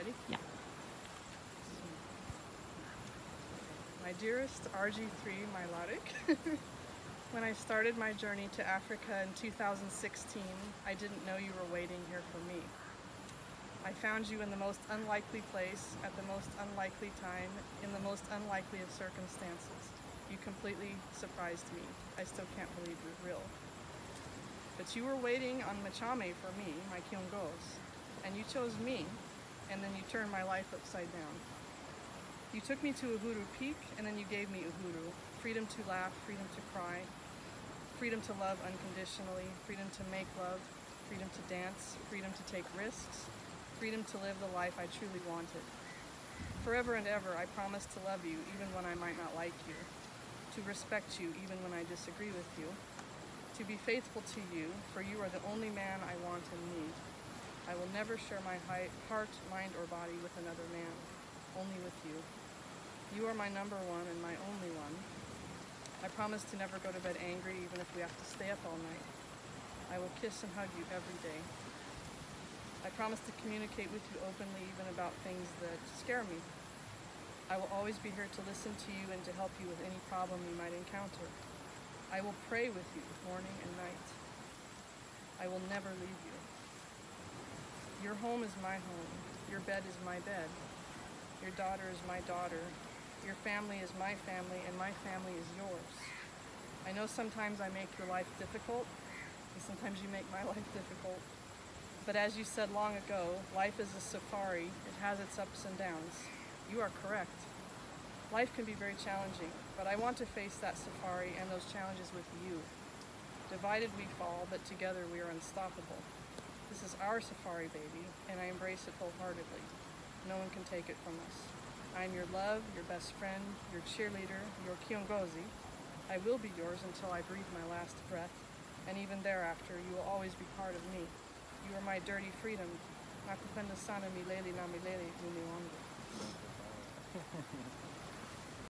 Ready? Yeah. My dearest RG3 Mylotic, when I started my journey to Africa in 2016, I didn't know you were waiting here for me. I found you in the most unlikely place, at the most unlikely time, in the most unlikely of circumstances. You completely surprised me. I still can't believe you're real. But you were waiting on Machame for me, my Kiongos, and you chose me, and then you turned my life upside down. You took me to Uhuru Peak, and then you gave me Uhuru. Freedom to laugh, freedom to cry, freedom to love unconditionally, freedom to make love, freedom to dance, freedom to take risks, freedom to live the life I truly wanted. Forever and ever, I promise to love you even when I might not like you, to respect you even when I disagree with you, to be faithful to you, for you are the only man I want and need. I will never share my heart, mind, or body with another man, only with you. You are my number one and my only one. I promise to never go to bed angry, even if we have to stay up all night. I will kiss and hug you every day. I promise to communicate with you openly, even about things that scare me. I will always be here to listen to you and to help you with any problem you might encounter. I will pray with you morning and night. I will never leave you. Your home is my home. Your bed is my bed. Your daughter is my daughter. Your family is my family, and my family is yours. I know sometimes I make your life difficult, and sometimes you make my life difficult. But as you said long ago, life is a safari. It has its ups and downs. You are correct. Life can be very challenging, but I want to face that safari and those challenges with you. Divided we fall, but together we are unstoppable. This is our safari, baby, and I embrace it wholeheartedly. No one can take it from us. I am your love, your best friend, your cheerleader, your kiongozi. I will be yours until I breathe my last breath, and even thereafter, you will always be part of me. You are my dirty freedom. Nakupenda sana milele na milele umiwangu.